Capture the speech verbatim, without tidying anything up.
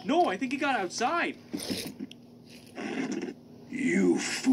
No, I think he got outside. You fool.